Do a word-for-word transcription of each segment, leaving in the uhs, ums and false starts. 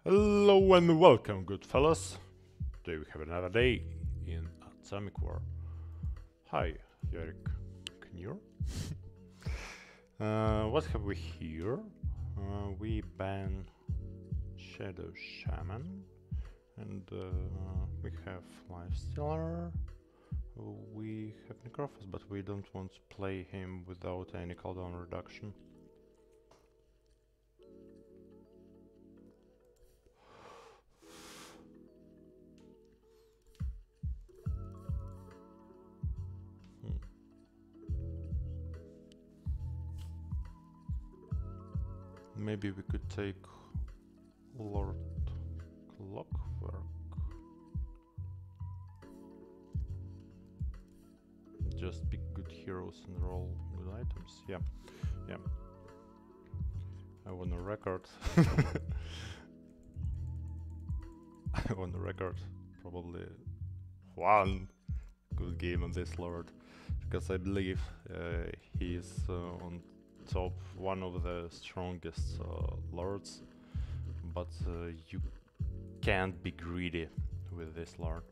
Hello and welcome, good fellas. Today we have another day in Atomic War. Hi, Yorick Knur. uh, what have we here? Uh, we ban Shadow Shaman, and uh, we have Lifestealer. We have Necrophos, but we don't want to play him without any cooldown reduction. Maybe we could take Lord Clockwerk. Just pick good heroes and roll good items. Yeah, yeah. I want a record. I want a record. Probably one good game on this Lord, because I believe uh, he is uh, on top, one of the strongest uh, lords, but uh, you can't be greedy with this lord.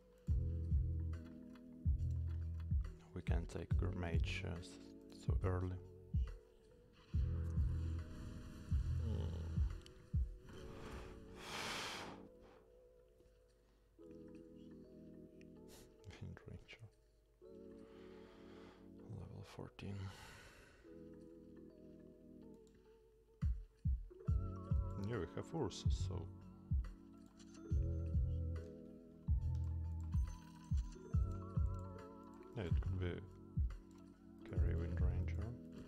We can't take Mage uh, so early. Wind Ranger. Level fourteen. Yeah, we have Ursus, so... Yeah, it could be carry Wind Ranger.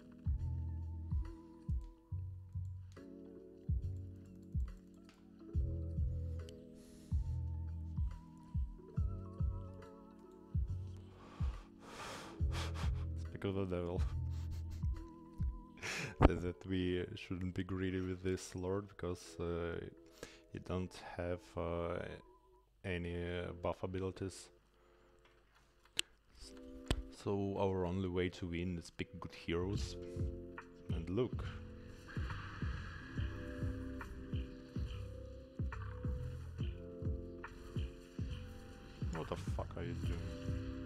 Speak of the devil. That we shouldn't be greedy with this lord, because uh, you don't have uh, any uh, buff abilities. So our only way to win is pick good heroes. And look. What the fuck are you doing?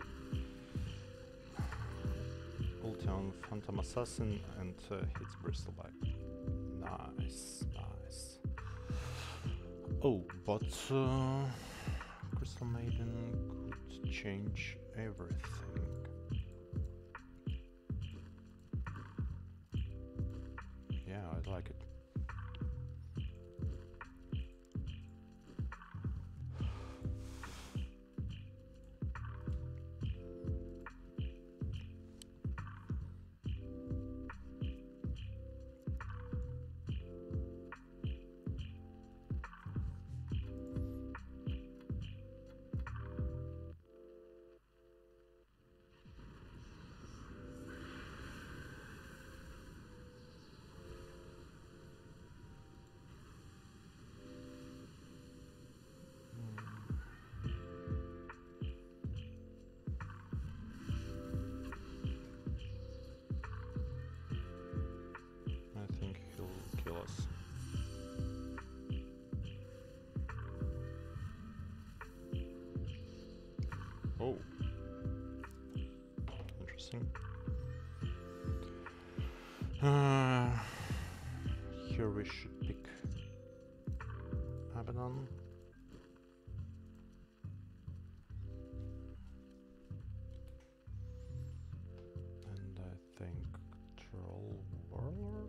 Ulti on Phantom Assassin and uh, hits Bristol back. Nice, nice. Oh, but uh, Crystal Maiden could change everything. Yeah, I like it. I think he'll kill us. Oh, interesting. Uh, here we should pick Abaddon. And I think Troll Warlord.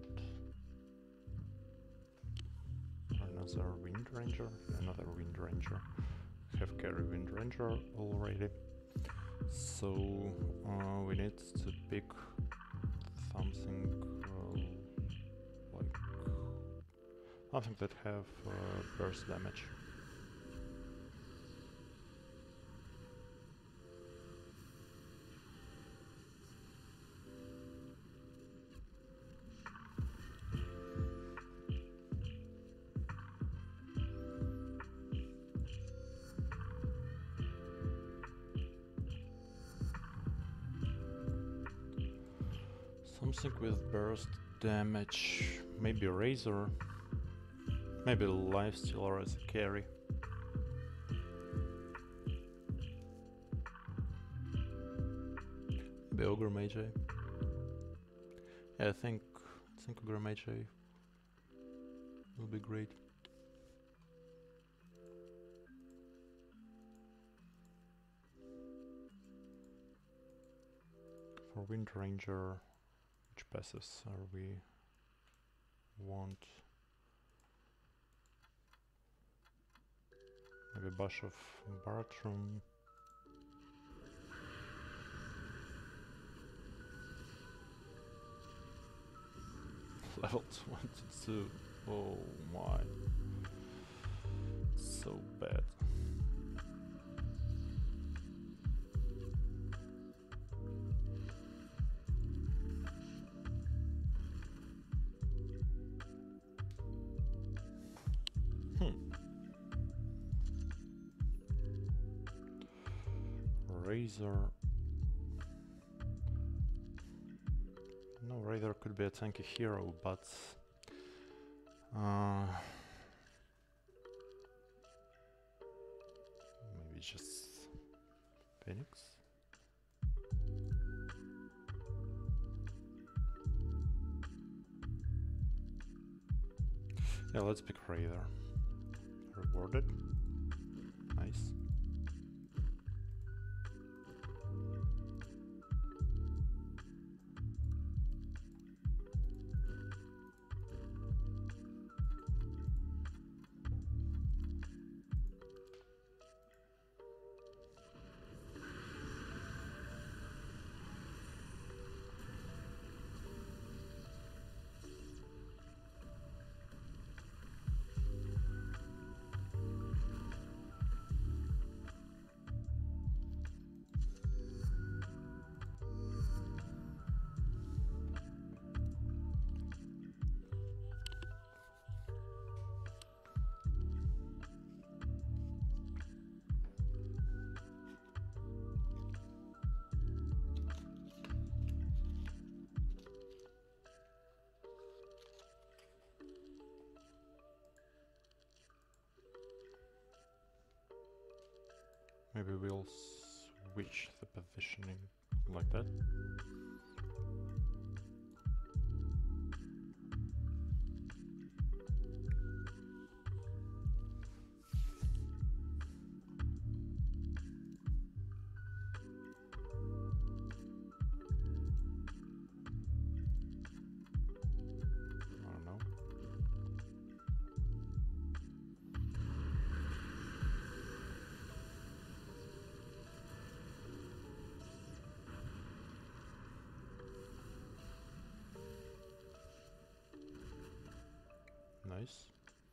Another Wind Ranger. Another Wind Ranger. Have carry Wind Ranger already. So uh, we need to pick something uh, like something that have uh, burst damage. Something with burst damage, maybe Razor. Maybe Lifestealer as a carry. Maybe Ogre Mage. Yeah, I think I think Ogre Mage will be great. For Wind Ranger, which passes are we want? Maybe Bush of Bartram. Level twenty-two. Oh my. So bad. Razor. No, Razor could be a tanky hero, but uh, maybe just Phoenix. Yeah, let's pick Razor. Rewarded. Nice. Maybe we'll switch the positioning like that. I don't know. Nice.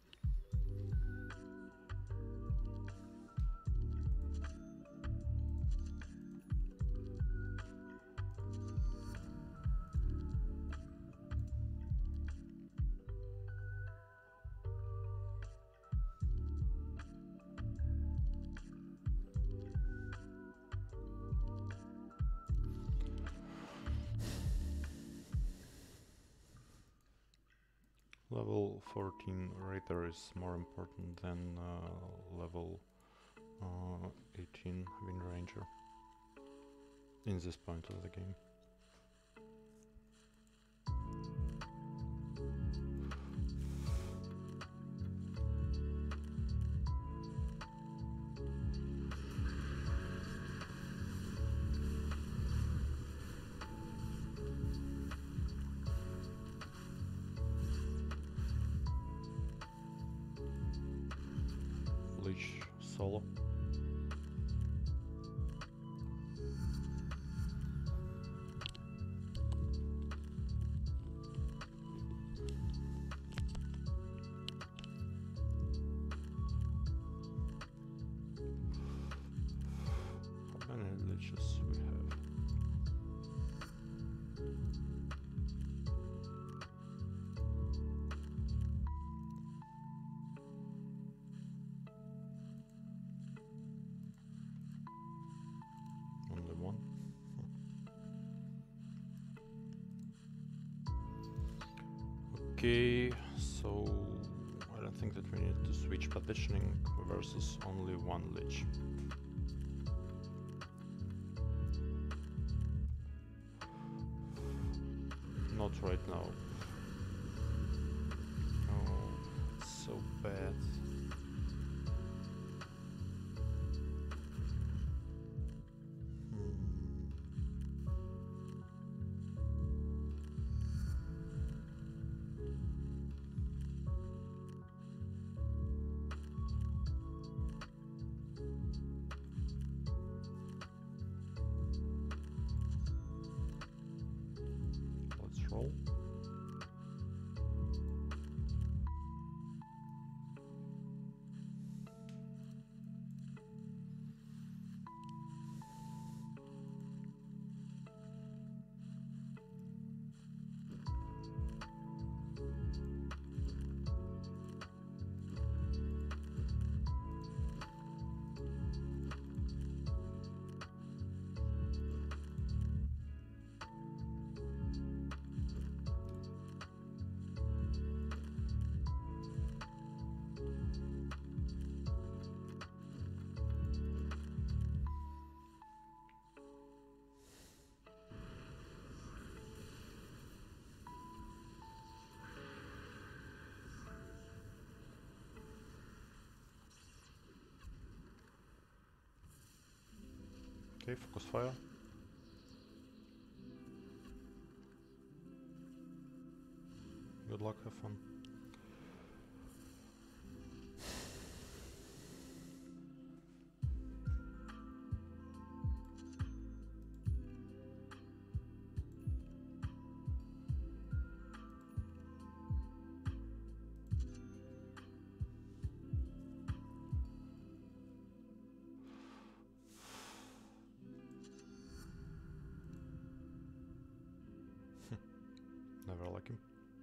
Level fourteen Raider is more important than uh, level uh, eighteen Wind Ranger in this point of the game. Leech solo. How many leeches we have? Only one. Okay, so I don't think that switch positioning versus only one lich. Not right now. Oh, it's so bad. Roll. Okay, focus fire. Good luck, have fun. Never like him.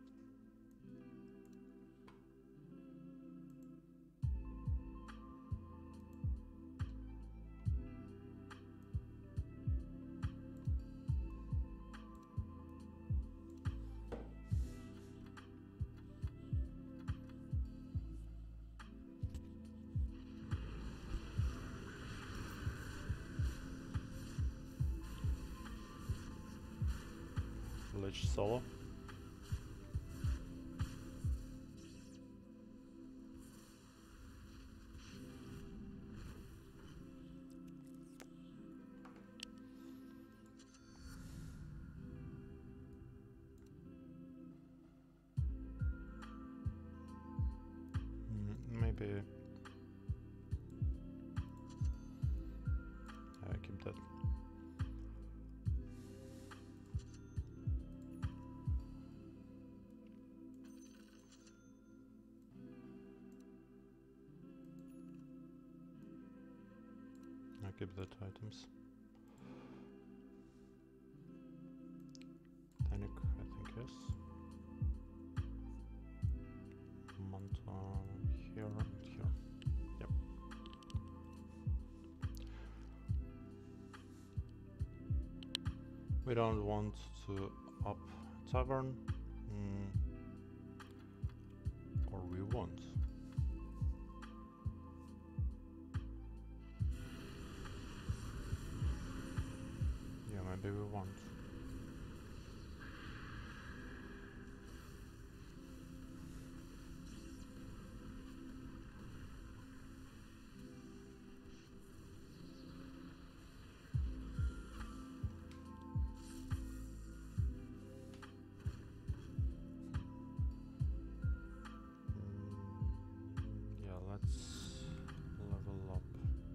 Lich solo. Maybe I keep that. I keep that items. Tonic, I think yes. Manta here and here. Yep. We don't want to up tavern, mm. or we want. Yeah, maybe we want. Level up.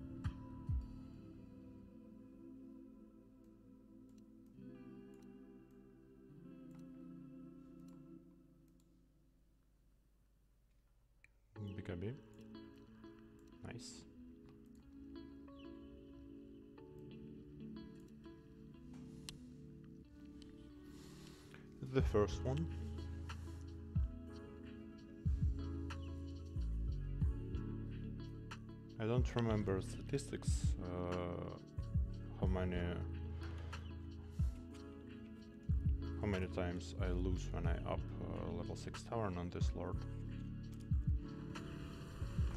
B K B. Nice. The first one. I don't remember statistics, uh, how many how many times I lose when I up uh, level six tavern on this lord.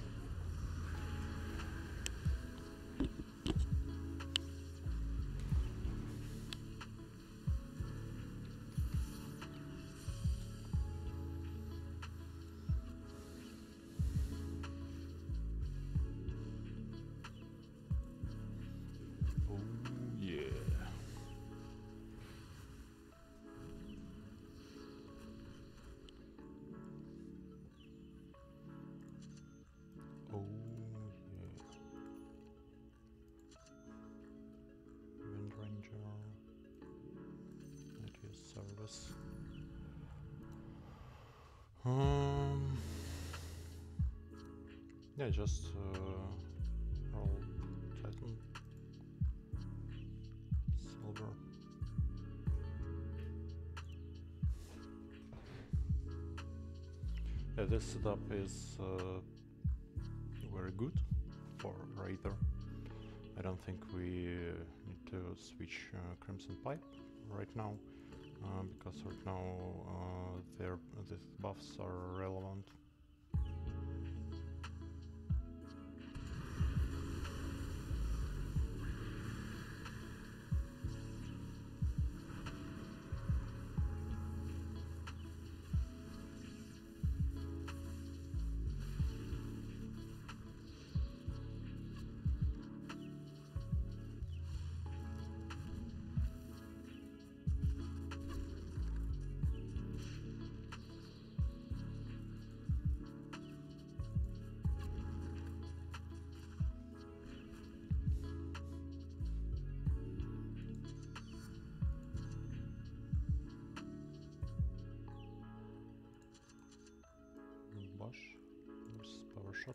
this. Um, yeah, just uh, roll Titan, silver. Yeah, this setup is uh, very good for Raider. I don't think we uh, need to switch uh, Crimson Pipe right now, uh, because right now uh, their these buffs are relevant. Bush, there's power shot.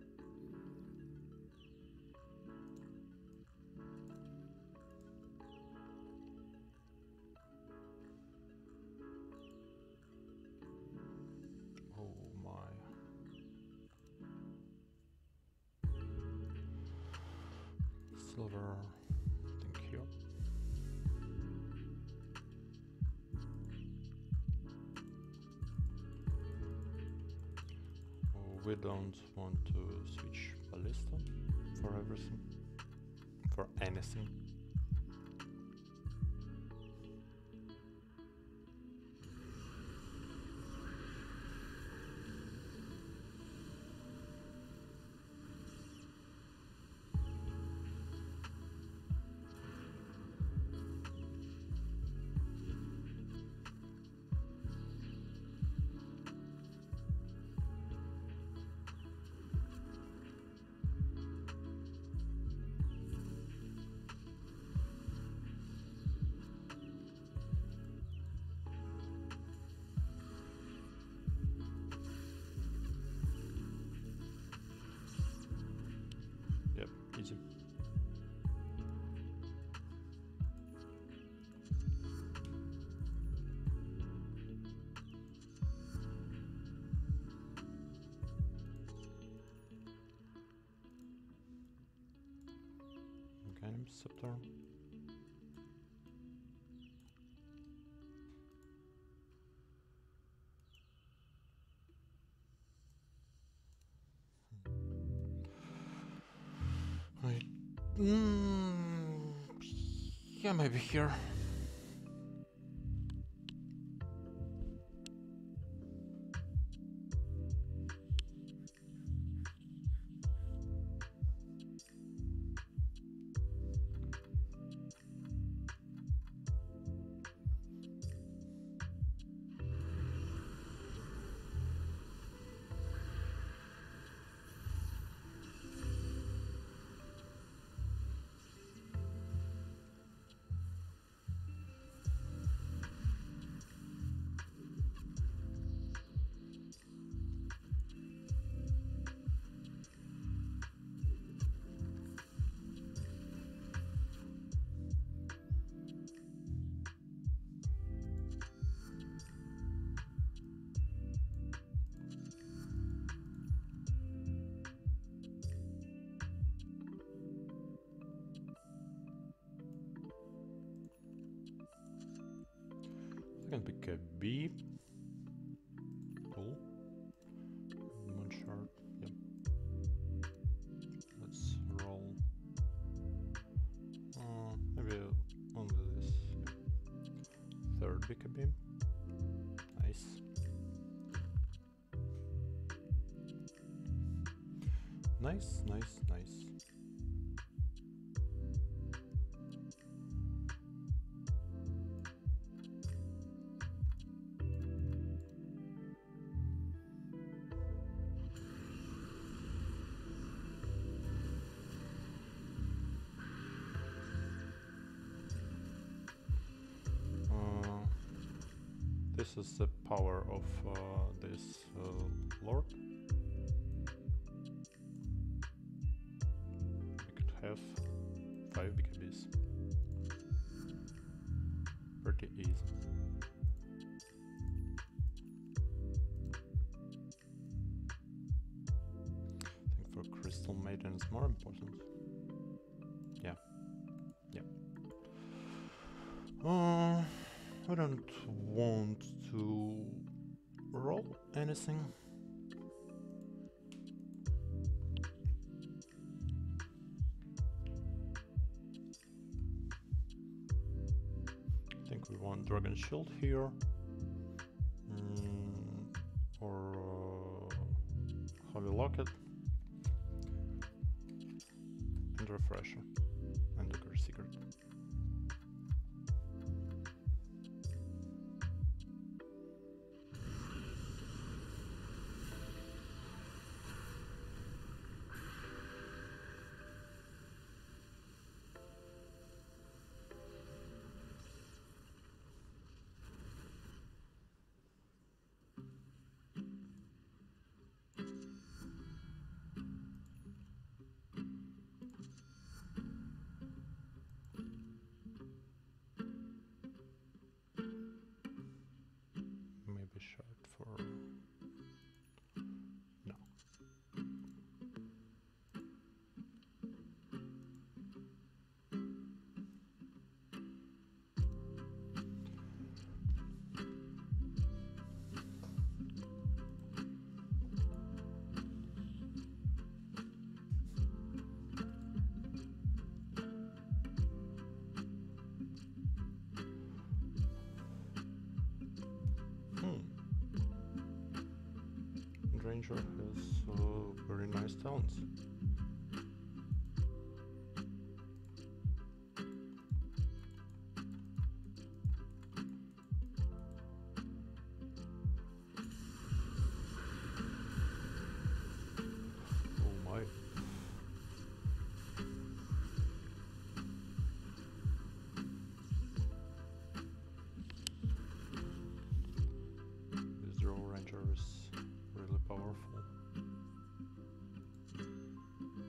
Oh my. Silver, thank you. We don't want to switch ballista for everything, for anything. Yep, easy. Game scepter. I, mm, yeah, maybe here. I can pick a B. Cool. Moonshard. Yep. Let's roll. Uh, maybe only this. Third B K B. Nice. Nice, nice, nice. this is the power of uh, this uh, lord. We could have five B K Bs. Pretty easy. I think for Crystal Maiden it's more important. Yeah. Yeah. Uh, I don't want to roll anything. I think we want Dragon Shield here. Mm, or uh, Holy Locket. And Refresher. And the Curse Secret. Maybe shard for... no. Hmm. Ranger has uh, very nice talents. Oh my. This Draw Ranger is really powerful.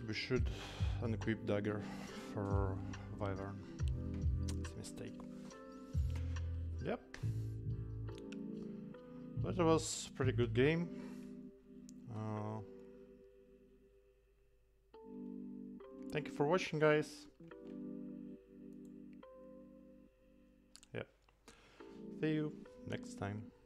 we should unequip dagger for Wyvern. It's a mistake. Yep. But it was a pretty good game. Uh, thank you for watching, guys. Yeah. See you next time.